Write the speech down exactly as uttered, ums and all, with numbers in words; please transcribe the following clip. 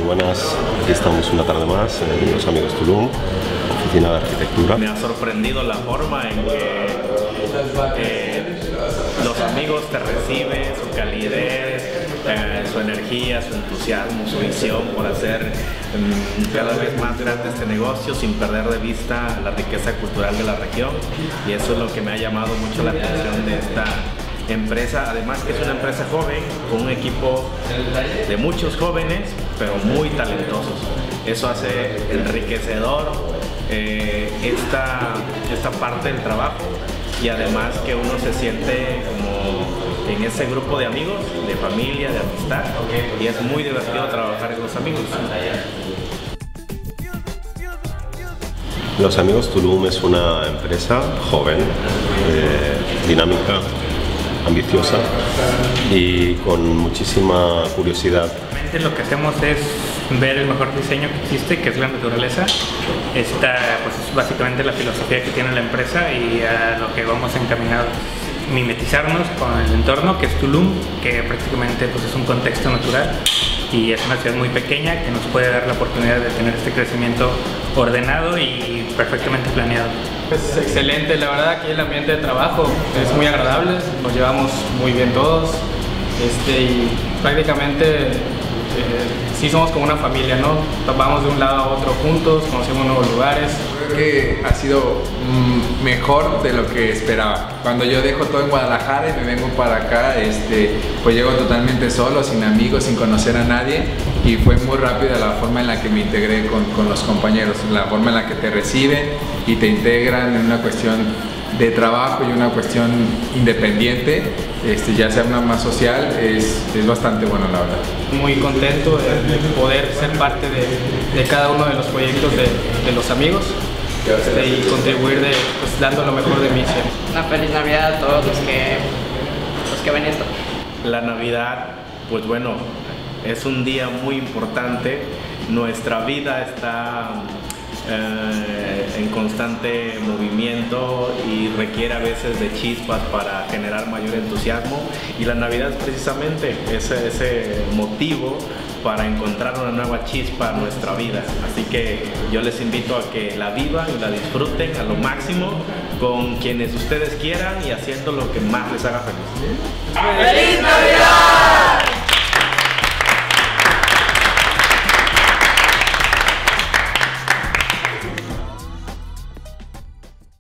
buenas. Aquí estamos una tarde más en Los Amigos Tulum, oficina de arquitectura. Me ha sorprendido la forma en que eh, los amigos te reciben, su calidez, eh, su energía, su entusiasmo, su visión por hacer um, cada vez más grande este negocio sin perder de vista la riqueza cultural de la región, y eso es lo que me ha llamado mucho la atención de esta empresa, además que es una empresa joven con un equipo de muchos jóvenes pero muy talentosos. Eso hace enriquecedor eh, esta, esta parte del trabajo, y además que uno se siente como en ese grupo de amigos, de familia, de amistad, y es muy divertido trabajar con los amigos. Los Amigos Tulum es una empresa joven, eh, dinámica, ambiciosa y con muchísima curiosidad. Lo que hacemos es ver el mejor diseño que existe, que es la naturaleza. Esta pues, es básicamente la filosofía que tiene la empresa, y a lo que vamos encaminados, mimetizarnos con el entorno, que es Tulum, que prácticamente pues, es un contexto natural y es una ciudad muy pequeña que nos puede dar la oportunidad de tener este crecimiento ordenado y perfectamente planeado. Es excelente, la verdad aquí el ambiente de trabajo es muy agradable, nos llevamos muy bien todos, este, y prácticamente eh, sí somos como una familia, ¿no? Vamos de un lado a otro juntos, conocemos nuevos lugares. Creo que ha sido mm, mejor de lo que esperaba. Cuando yo dejo todo en Guadalajara y me vengo para acá, este, pues llego totalmente solo, sin amigos, sin conocer a nadie, y fue muy rápida la forma en la que me integré con, con los compañeros, la forma en la que te reciben y te integran en una cuestión de trabajo y una cuestión independiente, este, ya sea una más social, es, es bastante bueno, la verdad. Muy contento de, de poder ser parte de, de cada uno de los proyectos de, de los amigos, este, y contribuir de, pues, dando lo mejor de mí siempre. Una feliz Navidad a todos los que, los que ven esto. La Navidad, pues bueno, es un día muy importante. Nuestra vida está eh, en constante movimiento y requiere a veces de chispas para generar mayor entusiasmo, y la Navidad es precisamente ese, ese motivo para encontrar una nueva chispa en nuestra vida. Así que yo les invito a que la vivan y la disfruten a lo máximo con quienes ustedes quieran y haciendo lo que más les haga feliz. ¡Feliz Navidad!